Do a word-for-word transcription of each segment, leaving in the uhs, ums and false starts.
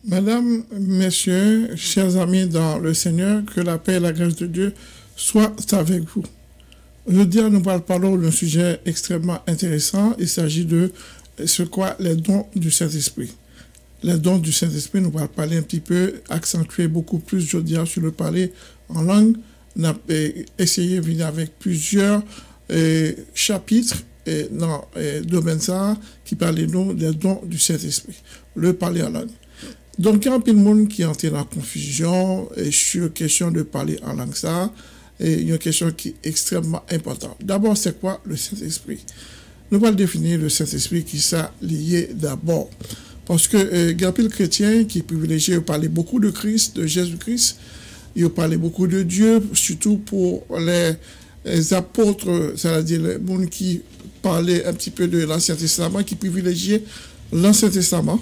Mesdames, Messieurs, chers amis dans le Seigneur, que la paix et la grâce de Dieu soient avec vous. Aujourd'hui, nous parlons d'un sujet extrêmement intéressant. Il s'agit de ce qu'est les dons du Saint-Esprit. Les dons du Saint-Esprit, nous allons parler un petit peu, accentuer beaucoup plus, je dirais, sur le parler en langue. On a essayé de venir avec plusieurs euh, chapitres et dans le domaine ça qui parlent nous des dons du Saint-Esprit. Le parler en langue. Donc, il y a un peu de monde qui est entré dans la confusion et sur la question de parler en langue ça. Et il y a une question qui est extrêmement importante. D'abord, c'est quoi le Saint-Esprit? Nous allons définir le Saint-Esprit qui s'est lié d'abord. Parce que euh, il y a un chrétien qui est privilégié de parler beaucoup de Christ, de Jésus-Christ. Il parle beaucoup de Dieu, surtout pour les, les apôtres, c'est-à-dire les gens qui parlaient un petit peu de l'Ancien Testament, qui privilégiaient l'Ancien Testament.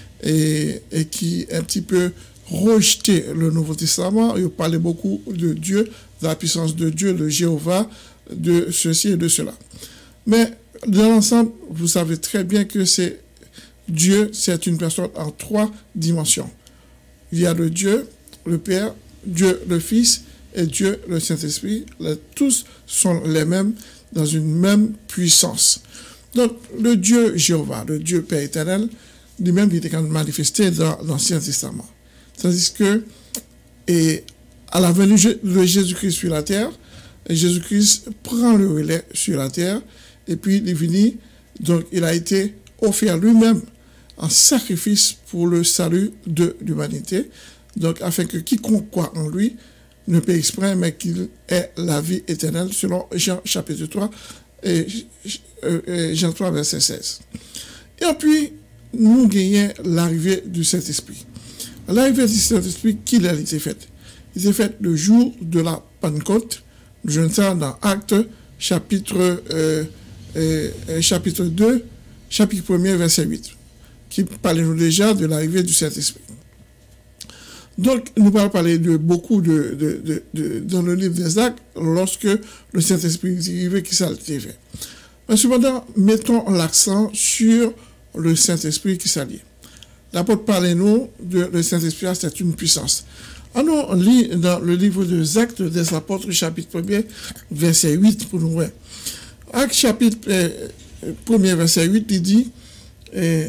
Et, et qui un petit peu rejeté le Nouveau Testament. Il parlait beaucoup de Dieu, de la puissance de Dieu, de Jéhovah, de ceci et de cela. Mais dans l'ensemble, vous savez très bien que c'est Dieu, c'est une personne en trois dimensions. Il y a le Dieu, le Père, Dieu le Fils et Dieu le Saint-Esprit. Tous sont les mêmes dans une même puissance. Donc le Dieu Jéhovah, le Dieu Père éternel, lui-même qui était quand même manifesté dans l'Ancien Testament. Tandis que, et à la venue de Jésus-Christ sur la terre, Jésus-Christ prend le relais sur la terre, et puis il est venu, donc il a été offert lui-même en sacrifice pour le salut de l'humanité, donc afin que quiconque croit en lui ne péisse point, mais qu'il ait la vie éternelle, selon Jean chapitre trois, et Jean trois, verset seize. Et puis, nous gagnons l'arrivée du Saint-Esprit. L'arrivée du Saint-Esprit, qui a été faite? Il s'est fait le jour de la Pentecôte. Nous voyons ça dans Actes, chapitre, euh, euh, chapitre deux, chapitre premier, verset huit, qui parle nous déjà de l'arrivée du Saint-Esprit. Donc, nous allons parler de beaucoup de, de, de, de, dans le livre des Actes, lorsque le Saint-Esprit est arrivé, qui ça a été fait. Mais cependant, mettons l'accent sur le Saint-Esprit qui s'allie. L'apôtre parle nous de le Saint-Esprit, c'est une puissance. Alors, on lit dans le livre des Actes des Apôtres, chapitre premier, verset huit, pour nous voir. Actes, chapitre euh, premier, verset huit, il dit euh,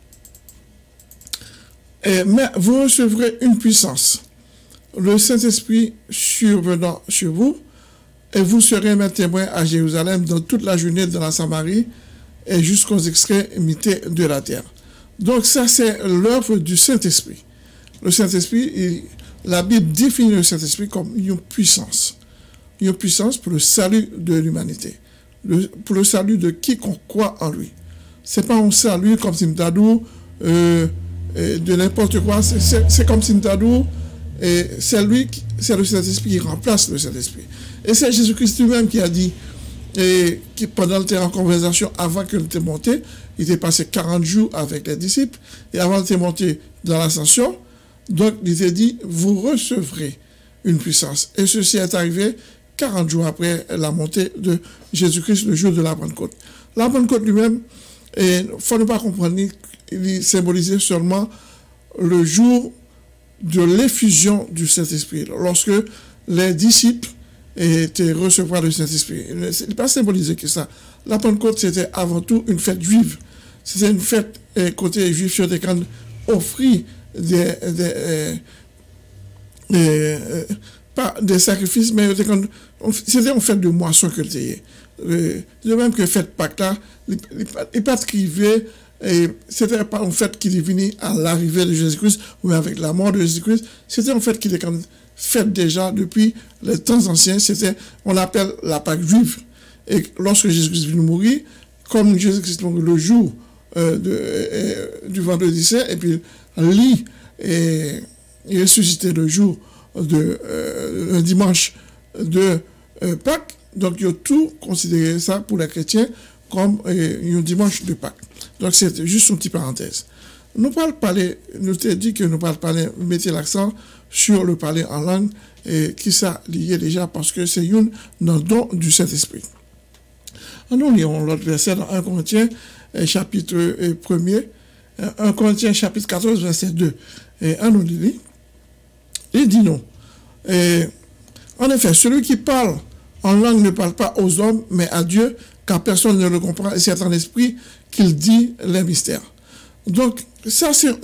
euh, mais vous recevrez une puissance, le Saint-Esprit survenant sur vous, et vous serez mes témoins à Jérusalem, dans toute la journée de la Samarie, et jusqu'aux extrémités de la terre. Donc ça, c'est l'œuvre du Saint-Esprit. Le Saint-Esprit, la Bible définit le Saint-Esprit comme une puissance. Une puissance pour le salut de l'humanité. Pour le salut de quiconque croit en lui. Ce n'est pas un salut comme Simtadou, euh, de n'importe quoi. C'est comme Simtadou, et c'est lui, c'est le Saint-Esprit qui remplace le Saint-Esprit. Et c'est Jésus-Christ lui-même qui a dit, et qui, pendant le terrain en conversation, avant qu'il était monté, il était passé quarante jours avec les disciples, et avant d'être monté dans l'ascension, donc il était dit, vous recevrez une puissance. Et ceci est arrivé quarante jours après la montée de Jésus-Christ, le jour de la Pentecôte. La Pentecôte lui-même, il ne faut pas comprendre, il symbolisait seulement le jour de l'effusion du Saint-Esprit, lorsque les disciples et te recevoir le Saint-Esprit. Ce n'est pas symbolisé que ça. La Pentecôte, c'était avant tout une fête juive. C'était une fête eh, côté juif, c'était quand offrit des, des, eh, des, eh, pas des sacrifices, mais c'était une fête de moisson que c'était. De même que fête Pâques là, il n'est pas scrivé, et c'était pas une fête qui est venue à l'arrivée de Jésus-Christ ou avec la mort de Jésus-Christ. C'était une fête qui était quand faite déjà depuis les temps anciens, c'était, on l'appelle la Pâque juive. Et lorsque Jésus-Christ est venu mourir, comme Jésus-Christ mourut le jour euh, de, euh, du vendredi saint, et puis lui est ressuscité le jour de euh, le dimanche de euh, Pâques, donc il y a tout considéré ça pour les chrétiens comme euh, un dimanche de Pâques. Donc c'est juste une petite parenthèse. Nous parlons parler, nous t'ai dit que nous parlons parler, mettez l'accent sur le parler en langue, et qui ça lié déjà parce que c'est une dans le don du Saint-Esprit. Nous lisons l'autre verset dans un Corinthiens, chapitre premier, un Corinthiens, chapitre quatorze, verset deux. Et un nous dit, il dit non. Et, en effet, celui qui parle en langue ne parle pas aux hommes, mais à Dieu, car personne ne le comprend, et c'est en esprit qu'il dit les mystères. Donc, ça, c'est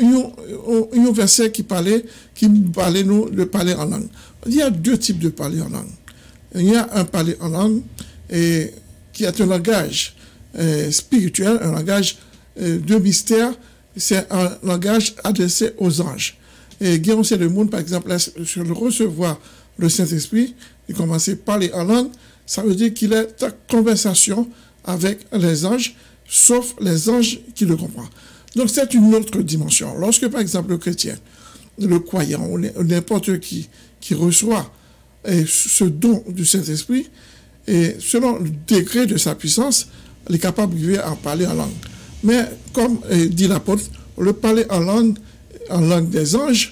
un, un verset qui parlait, qui parlait, nous, de parler en langue. Il y a deux types de parler en langue. Il y a un parler en langue et, qui est un langage euh, spirituel, un langage euh, de mystère. C'est un langage adressé aux anges. Et Guillaume, c'est le monde, par exemple, sur le recevoir le Saint-Esprit, il commence à parler en langue, ça veut dire qu'il est en conversation avec les anges, sauf les anges qui le comprennent. Donc c'est une autre dimension. Lorsque, par exemple, le chrétien, le croyant, ou n'importe qui, qui reçoit et, ce don du Saint-Esprit, et selon le degré de sa puissance, il est capable de en parler en langue. Mais, comme eh, dit l'apôtre, le parler en langue, en langue des anges,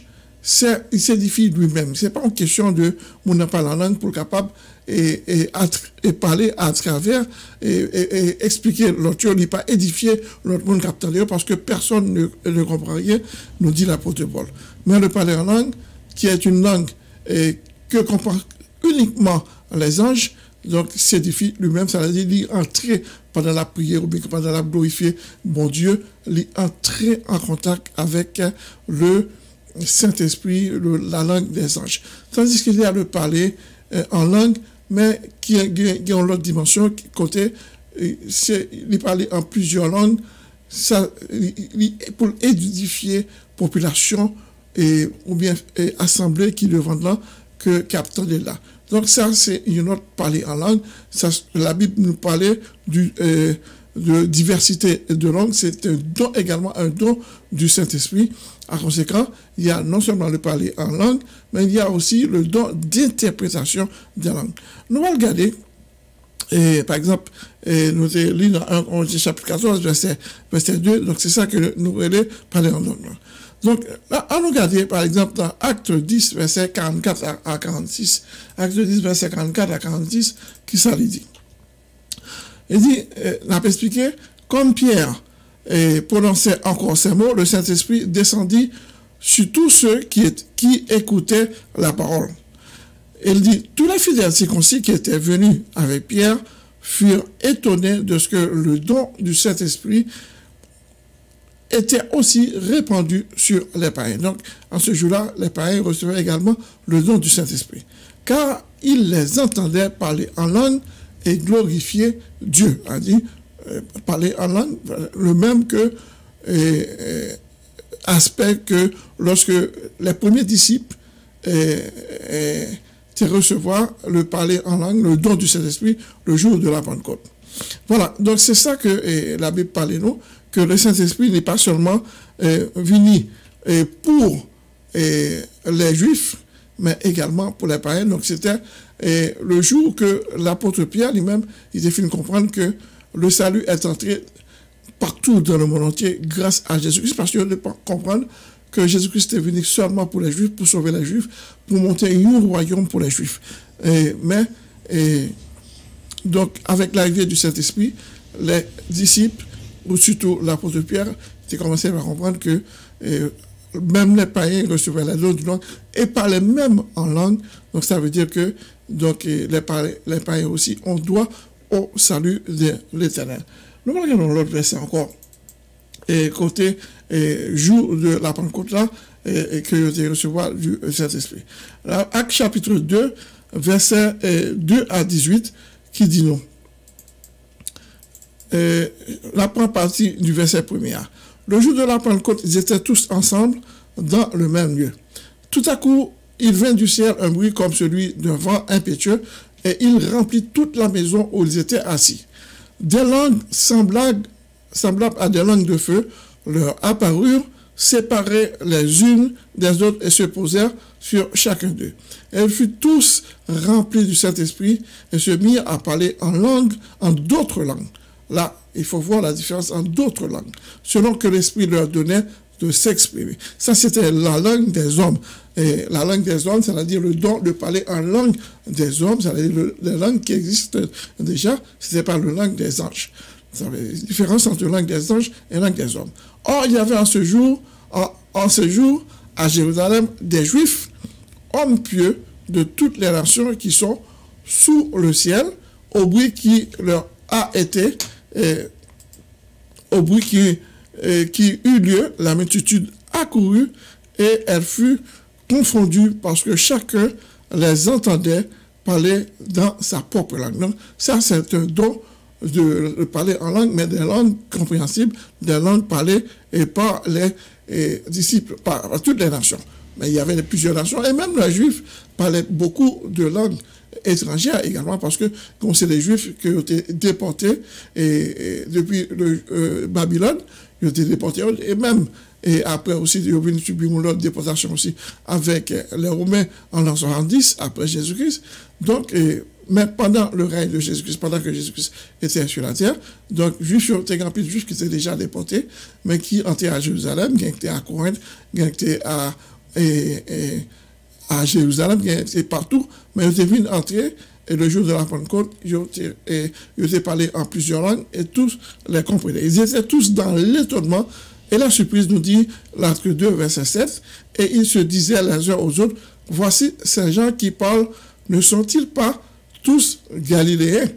il s'édifie lui-même. Ce n'est pas une question de mon parle en langue pour le capable et, et, et parler à travers et, et, et expliquer l'autre, il n'est pas édifié l'autre monde capteur parce que personne ne, ne comprend rien, nous dit l'apôtre Paul. Mais le parler en langue, qui est une langue et, que comprend uniquement les anges, donc s'édifie lui-même, ça veut dire entrer pendant la prière ou bien pendant la glorifier, bon Dieu, entrer en contact avec le Saint-Esprit, la langue des anges. Tandis qu'il y a le parler euh, en langue, mais qui a, qui a une autre dimension, qui, côté, c'est il parler en plusieurs langues, ça, il, pour édifier la population et, ou bien et, assemblée qui devant là, que captant de là. Donc ça, c'est une autre parler en langue. Ça, la Bible nous parlait du, euh, de diversité de langues. C'est un don également, un don du Saint-Esprit. En conséquent, il y a non seulement le parler en langue, mais il y a aussi le don d'interprétation des langues. Nous allons regarder, et, par exemple, et nous lisons dans un chapitre quatorze, verset, verset deux, donc c'est ça que nous allons parler en langue. Donc, là, on regarde, par exemple, dans Acte dix, verset quarante-quatre à quarante-six, Acte dix, verset quarante-quatre à quarante-six, qui ça lui dit? Il dit, euh, on a expliqué, comme Pierre et prononçait encore ces mots, le Saint-Esprit descendit sur tous ceux qui, est, qui écoutaient la parole. Il dit, tous les fidèles circoncis qui étaient venus avec Pierre furent étonnés de ce que le don du Saint-Esprit était aussi répandu sur les païens. Donc, en ce jour-là, les païens recevaient également le don du Saint-Esprit, car ils les entendaient parler en langue et glorifier Dieu. On dit, euh, parler en langue, le même que euh, euh, aspect que lorsque les premiers disciples euh, euh, étaient recevoir le parler en langue, le don du Saint-Esprit, le jour de la Pentecôte. Voilà, donc c'est ça que euh, la Bible parle nous, que le Saint-Esprit n'est pas seulement euh, venu euh, pour euh, les Juifs, mais également pour les païens. Donc c'était euh, le jour que l'apôtre Pierre lui-même, il a fait comprendre que le salut est entré partout dans le monde entier grâce à Jésus-Christ, parce qu'il faut comprendre que Jésus-Christ est venu seulement pour les Juifs, pour sauver les Juifs, pour monter un royaume pour les Juifs. Et, mais, et, donc, avec l'arrivée du Saint-Esprit, les disciples, ou surtout l'apôtre Pierre, qui commençait à comprendre que euh, même les païens recevaient la dose du langue et parlaient même en langue. Donc ça veut dire que donc, les, païens, les païens aussi ont droit au salut de l'Éternel. Nous regardons l'autre verset encore. Et côté et, jour de la Pentecôte là, et, et que vous recevoir du Saint-Esprit. Acte chapitre deux, verset et, deux à dix-huit, qui dit non. Euh, la première partie du verset premier. Le jour de la Pentecôte, ils étaient tous ensemble dans le même lieu. Tout à coup, il vint du ciel un bruit comme celui d'un vent impétueux et il remplit toute la maison où ils étaient assis. Des langues semblables, semblables à des langues de feu leur apparurent, séparées les unes des autres et se posèrent sur chacun d'eux. Elles furent tous remplis du Saint-Esprit et se mirent à parler en langue, en d'autres langues. Là, il faut voir la différence en d'autres langues, selon que l'Esprit leur donnait de s'exprimer. Ça, c'était la langue des hommes. Et la langue des hommes, c'est-à-dire le don de parler en langue des hommes, c'est-à-dire la langue qui existe déjà, c'était pas la langue des anges. Ça veut dire la différence entre la langue des anges et la langue des hommes. Or, il y avait en ce jour, en, en ce jour, à Jérusalem des Juifs, hommes pieux de toutes les nations qui sont sous le ciel, au bruit qui leur a été, eh, au bruit qui, eh, qui eut lieu, la multitude accourut et elle fut confondue parce que chacun les entendait parler dans sa propre langue. Donc, ça, c'est un don de, de parler en langue, mais des langues compréhensibles, des langues parlées et par les et, disciples, par, par toutes les nations. Mais il y avait plusieurs nations, et même les Juifs parlaient beaucoup de langues étrangères également, parce que, comme c'est les Juifs qui ont été déportés et, et depuis le, euh, Babylone, ils ont été déportés, et même et après aussi, ils ont venu subir une autre déportation aussi avec les Romains en l'an soixante-dix, après Jésus-Christ. Donc, et, mais pendant le règne de Jésus-Christ, pendant que Jésus-Christ était sur la terre, donc, Juifs, il y a un peu de Juifs qui étaient déjà déportés, mais qui étaient à Jérusalem, qui étaient à Corinthe, qui étaient à, et, et, à Jérusalem, qui étaient partout, mais ils étaient venus entrer, et le jour de la Pentecôte, ils étaient parlé en plusieurs langues, et tous les comprenaient. Ils étaient tous dans l'étonnement. Et la surprise nous dit, l'acte deux, verset sept, et ils se disaient les uns aux autres, voici ces gens qui parlent, ne sont-ils pas tous galiléens?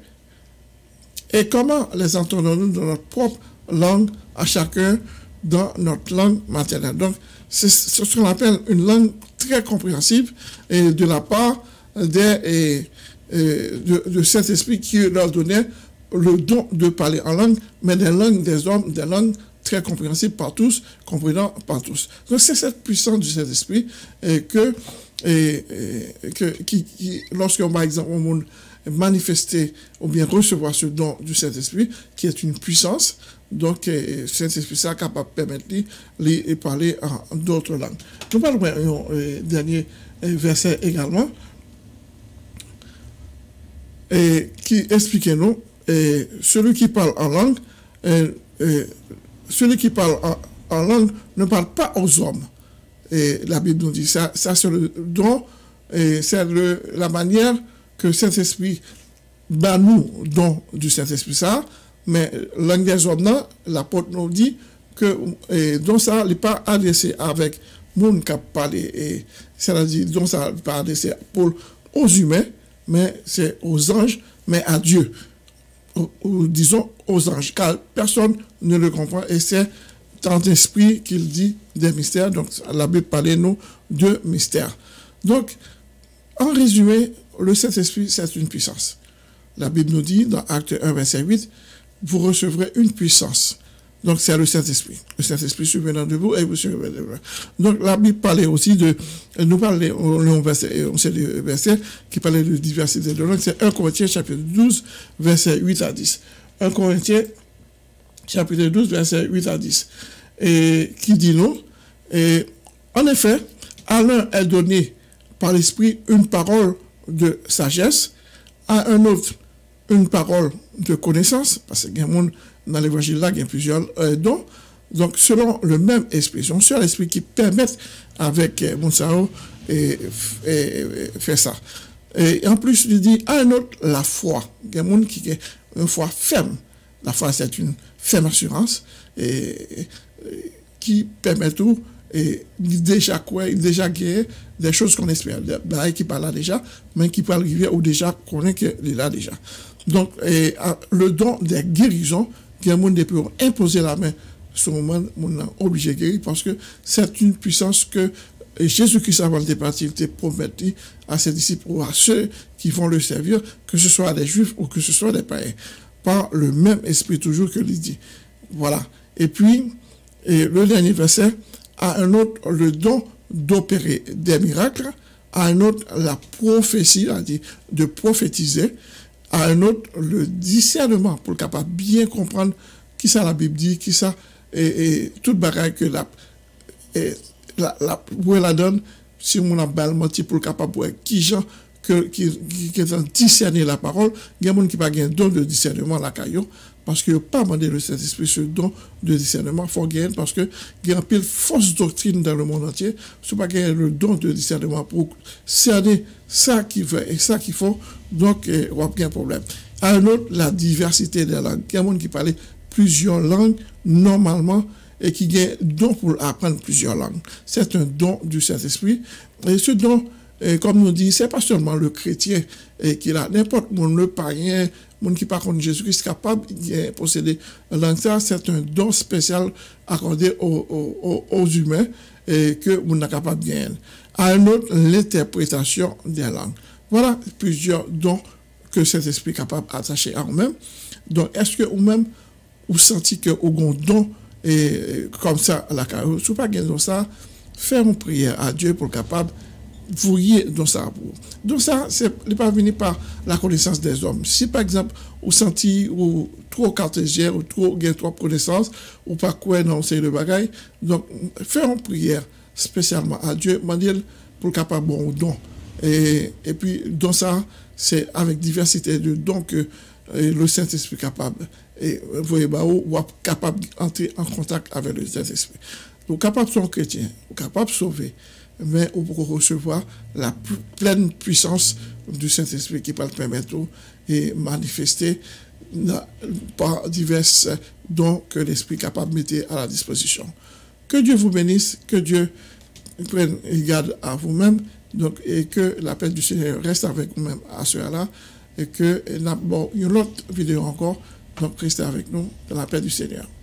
Et comment les entendons-nous dans notre propre langue, à chacun dans notre langue maternelle? Donc, c'est ce qu'on appelle une langue très compréhensible et de la part des, et, et de, de Saint-Esprit qui leur donnait le don de parler en langue, mais des langues des hommes, des langues très compréhensible par tous, comprenant par tous. Donc c'est cette puissance du Saint-Esprit et que, et, et, que qui, qui, lorsqu'on par exemple on manifester ou bien recevoir ce don du Saint-Esprit, qui est une puissance, donc le Saint-Esprit est capable de permettre de parler en d'autres langues. Nous parlons du dernier verset également, et qui explique nous, et celui qui parle en langue, et, et, celui qui parle en, en langue ne parle pas aux hommes. Et la Bible nous dit ça, ça c'est le don, et c'est le, la manière que Saint-Esprit bat nous don du Saint-Esprit ça, mais langue des hommes, l'apôtre nous dit que et, don ça n'est pas adressé avec monde qui parle, et c'est-à-dire don ça n'est pas adressé pour, aux humains, mais c'est aux anges, mais à Dieu. Ou, ou disons aux anges, car personne ne le comprend, et c'est dans l'esprit qu'il dit des mystères. Donc la Bible parlait nous de mystères. Donc, en résumé, le Saint-Esprit, c'est une puissance. La Bible nous dit, dans Acte un, verset huit, vous recevrez une puissance. Donc, c'est le Saint-Esprit. Le Saint-Esprit survenant de vous et vous survenez de vous. Donc, la Bible parlait aussi de, nous parlait, on verset, on sait le verset qui parlait de diversité de langues, c'est un Corinthiens chapitre douze, verset huit à dix. un Corinthiens chapitre douze, verset huit à dix. Et qui dit non, et en effet, à l'un est donné par l'Esprit une parole de sagesse, à un autre une parole de connaissance, parce qu'il y a un monde dans l'évangile là, il y a plusieurs euh, dons. Donc, selon le même esprit, c'est un seul esprit qui permet avec euh, Monsao et, et, et faire ça. Et en plus, il dit à un autre la foi. Il y a un monde qui a une foi ferme. La foi, c'est une ferme assurance et, et, et qui permet tout. Et déjà quoi, déjà gagné des choses qu'on espère, des qui parlent là déjà, mais qui parlent arriver ou déjà connaît qu'il est là déjà. Donc, et, le don des guérisons, il y a un monde qui peut imposer la main sur le monde, on est obligé de guérir parce que c'est une puissance que Jésus-Christ avant de partir, il promet à ses disciples ou à ceux qui vont le servir, que ce soit des juifs ou que ce soit des païens, par le même esprit toujours que il dit. Voilà. Et puis, et le dernier verset, à un autre le don d'opérer des miracles, à un autre la prophétie, c'est-à-dire de prophétiser, à un autre le discernement pour le capable bien comprendre qui ça la Bible dit, qui ça et, et toute bagaille que la et, la la la donne si on a balle menti pour le capable qui gens que qui qui est discerner la parole, il y a monde qui pas gain don de discernement la caillou parce que pas demander le Saint-Esprit ce don de discernement faut gagner parce que il y a un pile fausse doctrine dans le monde entier, c'est pas gagner le don de discernement pour cerner ça qui veut et ça qu'il faut, donc eh, on a bien problème. À un autre, la diversité des langues. Il y a des gens qui parlent plusieurs langues normalement et qui a un don pour apprendre plusieurs langues. C'est un don du Saint-Esprit. Et ce don, et comme nous dit, c'est pas seulement le chrétien et qui a n'importe monde, le païen, monde qui par contre Jésus-Christ capable de posséder la langue. Ça, c'est un don spécial accordé aux, aux, aux humains et que nous sommes capables de gagner. À un autre, l'interprétation des langues. Voilà plusieurs dons que cet esprit est capable d'attacher à vous-même. Donc, est-ce que vous-même, vous sentez que vous avez un don et comme ça à la carrière? Si vous n'avez pas de ça, faire une prière à Dieu pour être capable vous y dans ça. Donc ça, c'est pas venu par la connaissance des hommes. Si par exemple, vous sentez ou trop cartésien ou trop gain trop connaissance ou pas quoi dans c'est le bagaille, donc faire une prière spécialement à Dieu, mandil pour capable bon don. Et et puis dans ça, c'est avec diversité de dons que le Saint-Esprit est capable et vous voyez bah ou capable d'entrer en contact avec le Saint-Esprit. Donc capable de être chrétien, capable de sauver, mais on peut recevoir la pleine puissance du Saint-Esprit qui peut le permettre et manifester par divers dons que l'Esprit est capable de mettre à la disposition. Que Dieu vous bénisse, que Dieu prenne garde à vous-même, donc, et que la paix du Seigneur reste avec vous-même à ce moment-là, et que, bon, il y a une autre vidéo encore, donc restez avec nous dans la paix du Seigneur.